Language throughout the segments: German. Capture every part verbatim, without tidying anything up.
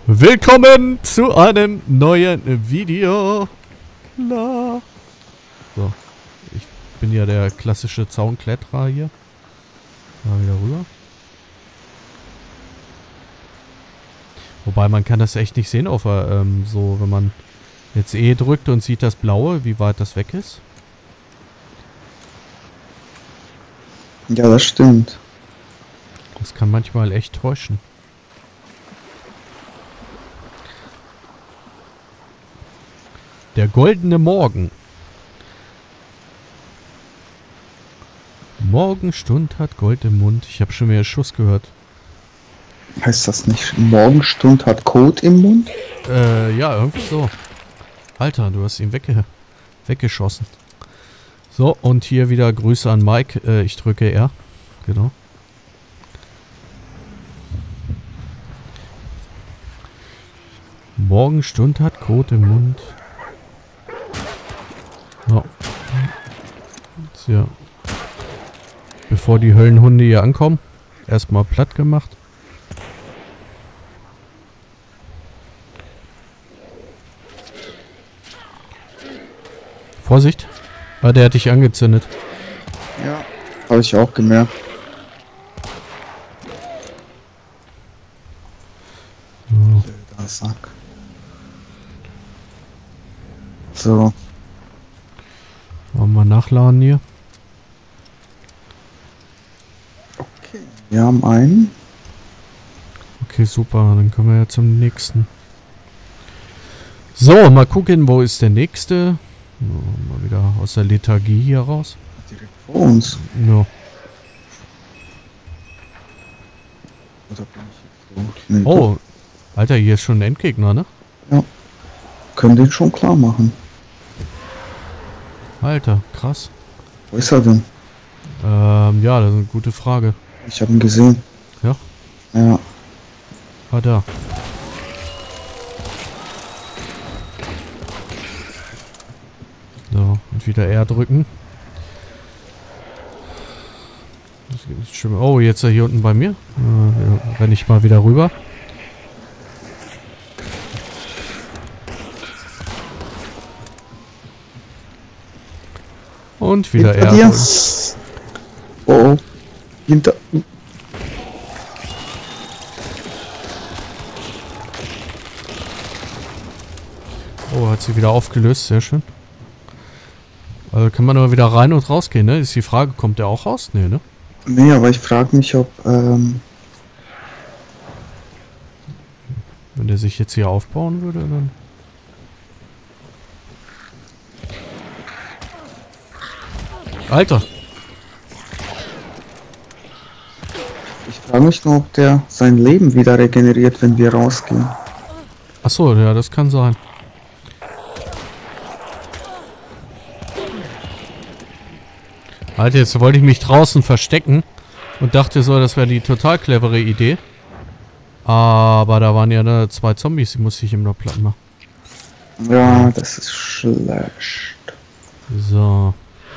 Willkommen zu einem neuen Video. La. So, ich bin ja der klassische Zaunkletterer hier. Mal wieder rüber. Wobei man kann das echt nicht sehen, auf ähm, so, wenn man jetzt E drückt und sieht das Blaue, wie weit das weg ist. Ja, das stimmt. Das kann manchmal echt täuschen. Der goldene Morgen. Morgenstund hat Gold im Mund. Ich habe schon wieder Schuss gehört. Heißt das nicht, Morgenstund hat Kot im Mund? Äh, ja, irgendwie so. Alter, du hast ihn wegge weggeschossen. So, und hier wieder Grüße an Mike. Äh, ich drücke R. Genau. Morgenstund hat Kot im Mund. So. Jetzt hier. Bevor die Höllenhunde hier ankommen. Erstmal platt gemacht. Vorsicht. Ah, der hat dich angezündet. Ja. Habe ich auch gemerkt. So. Der Sack. So. Wollen wir nachladen hier? Okay. Wir haben einen. Okay, super. Dann kommen wir ja zum nächsten. So, mal gucken, wo ist der nächste? So, mal wieder aus der Lethargie hier raus. Direkt vor uns. Ja. Oder bin ich jetzt so? Nee, Oh, Alter, hier ist schon ein Endgegner, ne? Ja. Können den schon klar machen. Alter, krass. Wo ist er denn? Ähm, ja, das ist eine gute Frage. Ich habe ihn gesehen. Ja? Ja. Ah, da. So, und wieder R drücken. Das geht nicht schön. Oh, jetzt hier unten bei mir. Äh, renne ich mal wieder rüber. Und wieder Hinter R dir. drücken. Oh, oh. Hinter. Oh, hat sie wieder aufgelöst. Sehr schön. Also kann man nur wieder rein und rausgehen, ne? Ist die Frage, kommt der auch raus? Nee, ne? Nee, aber ich frage mich, ob ähm, Wenn der sich jetzt hier aufbauen würde, dann... Alter! ich frage mich nur, ob der sein Leben wieder regeneriert, wenn wir rausgehen. Achso, ja, das kann sein. Alter, jetzt wollte ich mich draußen verstecken und dachte so, das wäre die total clevere Idee. Aber da waren ja ne, zwei Zombies, die musste ich ihm noch platt machen. Ja, das ist schlecht. So.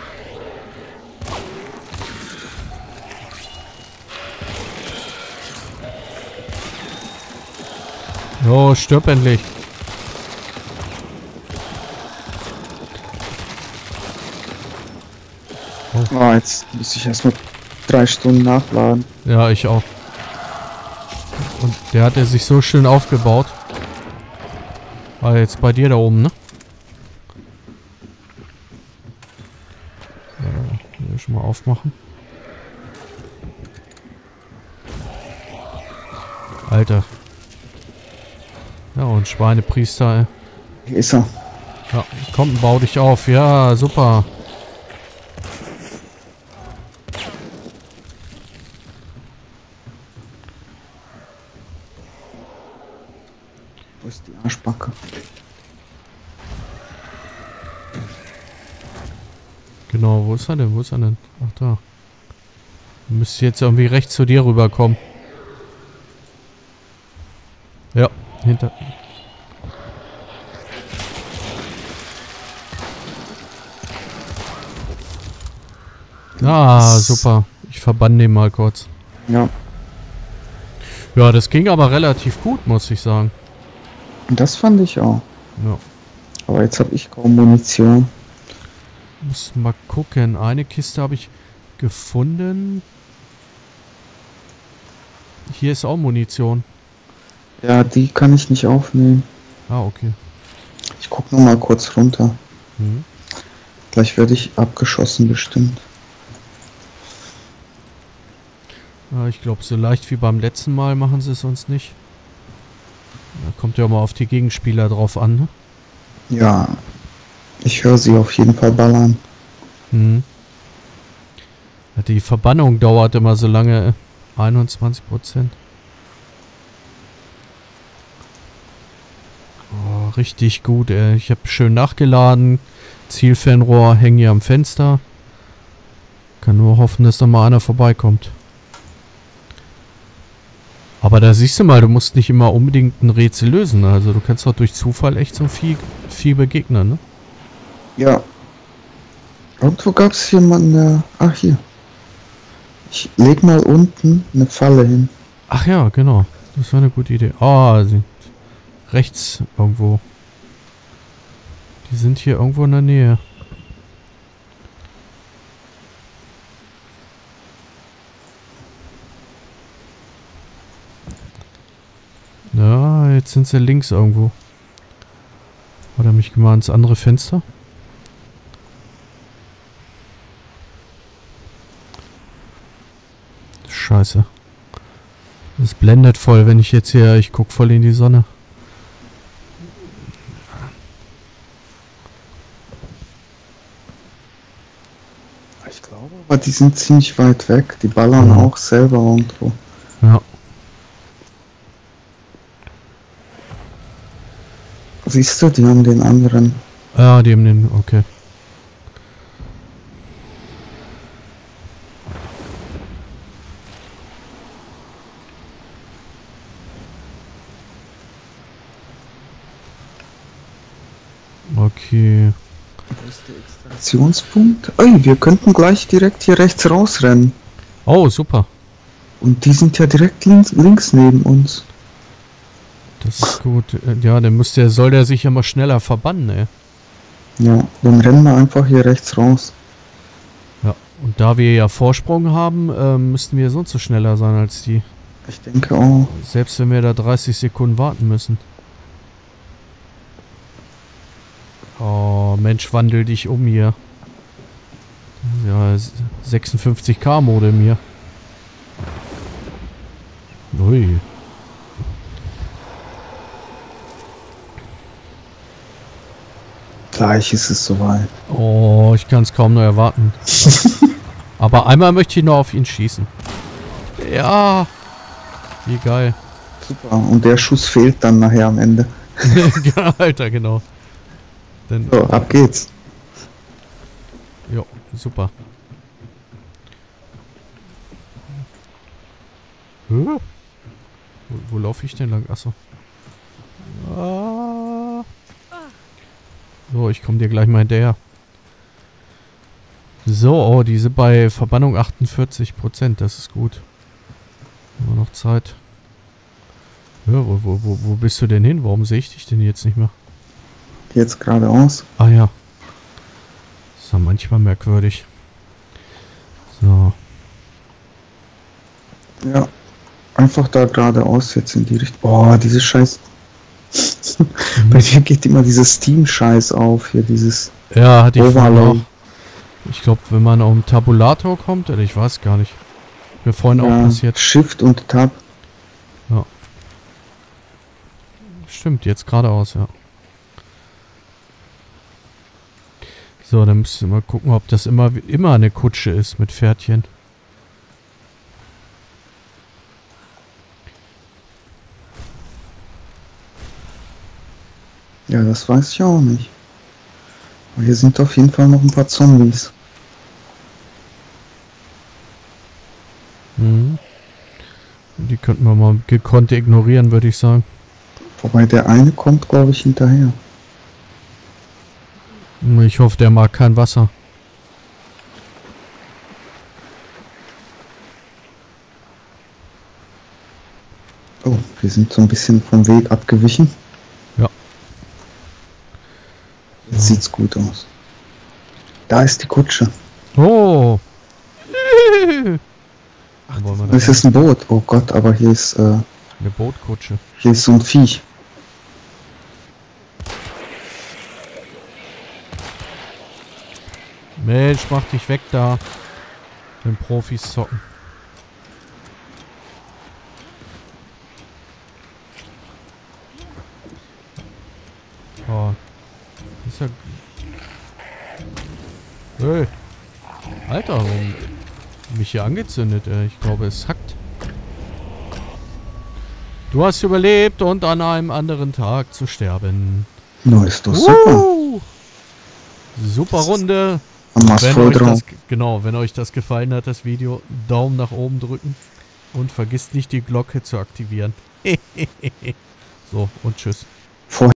Jo, stirb endlich. Ah, jetzt muss ich erstmal drei Stunden nachladen. Ja, ich auch. Und der hat er sich so schön aufgebaut. War jetzt bei dir da oben, ne? Ja, hier schon mal aufmachen. Alter. Ja, und Schweinepriester, ey. Hier ist er. Ja, komm, bau dich auf. Ja, super. Wo ist die Arschbacke? Genau, wo ist er denn? Wo ist er denn? Ach, da. Müsste jetzt irgendwie rechts zu dir rüberkommen. Ja, hinter... Ah, super. Ich verbann den mal kurz. Ja. Ja, das ging aber relativ gut, muss ich sagen. Das fand ich auch. Ja. Aber jetzt habe ich kaum Munition. Muss mal gucken. Eine Kiste habe ich gefunden. Hier ist auch Munition. Ja, die kann ich nicht aufnehmen. Ah, okay. Ich guck noch mal kurz runter. Mhm. Gleich werde ich abgeschossen bestimmt. Ja, ich glaube, so leicht wie beim letzten Mal machen sie es uns nicht. Da kommt ja mal auf die Gegenspieler drauf an, ne? Ja, ich höre sie auf jeden Fall ballern. Mhm. Ja, die Verbannung dauert immer so lange. einundzwanzig Prozent. Oh, richtig gut, ey. Ich habe schön nachgeladen. Zielfernrohr hängen hier am Fenster. Kann nur hoffen, dass da mal einer vorbeikommt. Aber da siehst du mal, du musst nicht immer unbedingt ein Rätsel lösen. Also du kannst doch durch Zufall echt so viel, viel begegnen, ne? Ja. Irgendwo gab es hier mal eine... Ach, hier. Ich leg mal unten eine Falle hin. Ach ja, genau. Das war eine gute Idee. Ah, sie rechts irgendwo. Die sind hier irgendwo in der Nähe. Ja, jetzt sind sie links irgendwo. Hat er mich mal ins andere Fenster? Scheiße. Es blendet voll, wenn ich jetzt hier... Ich guck voll in die Sonne. Ich glaube, aber die sind ziemlich weit weg. Die ballern Ja. auch selber irgendwo. Ja. Siehst du, die haben den anderen. Ja, die haben den... Okay. Okay. Wo ist der Extraktionspunkt? Ey, wir könnten gleich direkt hier rechts rausrennen. Oh, super. Und die sind ja direkt links, links neben uns. Das ist gut. Äh, Ja, dann muss der, soll der sich ja mal schneller verbannen, ey. Ja, dann rennen wir einfach hier rechts raus. Ja, und da wir ja Vorsprung haben, ähm, müssten wir sonst so schneller sein als die. Ich denke auch. Selbst wenn wir da dreißig Sekunden warten müssen. Oh, Mensch, wandel dich um hier. Ja, sechsundfünfzig K Modem hier. Ui. Gleich ist es soweit. Oh, ich kann es kaum noch erwarten. Aber einmal möchte ich noch auf ihn schießen. Ja. Wie geil. Super. Und der Schuss fehlt dann nachher am Ende. Ja, Alter, genau. Dann, So, ab geht's. jo, super. Hä? Wo, wo laufe ich denn lang? Achso. Ah. So, ich komme dir gleich mal hinterher. So, oh, die sind bei Verbannung achtundvierzig Prozent. Das ist gut. Haben wir noch Zeit. Ja, wo, wo, wo, wo bist du denn hin? Warum sehe ich dich denn jetzt nicht mehr? Jetzt geradeaus. Ah ja. Das ist ja manchmal merkwürdig. So. Ja. Einfach da geradeaus jetzt in die Richtung. Boah, diese Scheiß. Bei dir geht immer dieses Steam-Scheiß auf hier, dieses Ja, hatte ich vorhin auch. Overlay. Ich glaube, wenn man auf den Tabulator kommt, oder ich weiß gar nicht. Mir vorhin auch Ja, passiert. Shift und Tab. Stimmt, jetzt geradeaus, ja. So, dann müssen wir mal gucken, ob das immer, immer eine Kutsche ist mit Pferdchen. Ja, das weiß ich auch nicht. Aber hier sind auf jeden Fall noch ein paar Zombies. Mhm. Die könnten wir mal gekonnt ignorieren, würde ich sagen. Wobei der eine kommt, glaube ich, hinterher. Ich hoffe, der mag kein Wasser. Oh, wir sind so ein bisschen vom Weg abgewichen. Jetzt sieht's gut aus. Da ist die Kutsche. Oh! Ach, wollen wir da Das ist ein Boot. Oh Gott, aber hier ist, äh, eine Bootkutsche. hier ist so ein Viech. Mensch, mach dich weg da. Den Profis zocken. Oh. Ist ja... Hey. Alter, warum mich hier angezündet? Ey. Ich glaube, es hackt. Du hast überlebt und an einem anderen Tag zu sterben. No, ist doch super. Uh, super Runde. Mach's Wenn voll euch drauf. das, genau, wenn euch das gefallen hat, das Video, Daumen nach oben drücken. Und vergisst nicht, die Glocke zu aktivieren. So, und tschüss.